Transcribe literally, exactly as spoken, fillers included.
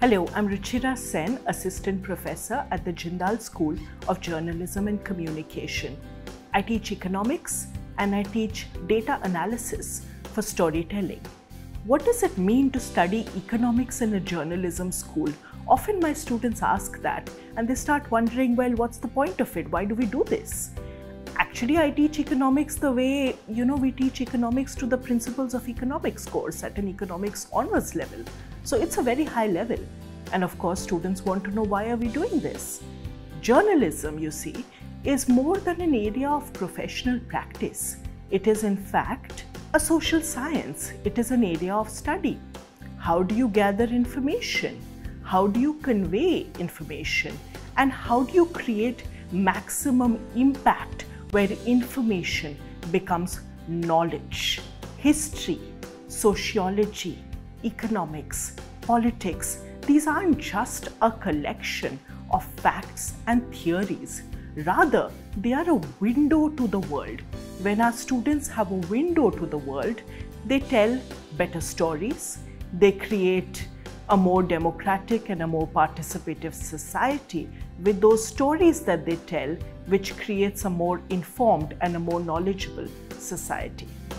Hello, I'm Ruchira Sen, Assistant Professor at the Jindal School of Journalism and Communication. I teach economics and I teach data analysis for storytelling. What does it mean to study economics in a journalism school? Often my students ask that and they start wondering, well, what's the point of it? Why do we do this? Actually, I teach economics the way, you know, we teach economics to the principles of economics course at an economics honors level. So it's a very high level. And of course, students want to know, why are we doing this? Journalism, you see, is more than an area of professional practice. It is in fact a social science. It is an area of study. How do you gather information? How do you convey information? And how do you create maximum impact where information becomes knowledge? History, sociology, economics, politics, these aren't just a collection of facts and theories. Rather, they are a window to the world. When our students have a window to the world, they tell better stories, they create a more democratic and a more participative society with those stories that they tell, which creates a more informed and a more knowledgeable society.